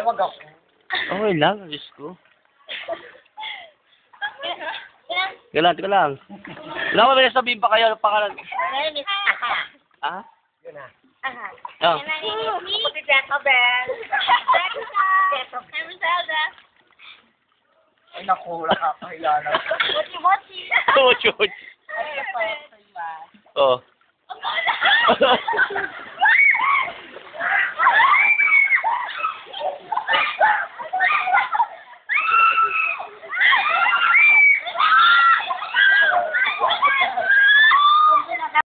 wag ako. Okay lang, Diyos ko. Teka lang. Wala ko ba sabihin pa kayo? Pangalan. Ah? Yun na. Oh. Si Jacobel. Griselda. Ay, naku, wala ka pakilala. Mochi-mochi. Oh, George. Ay, ito. Oh.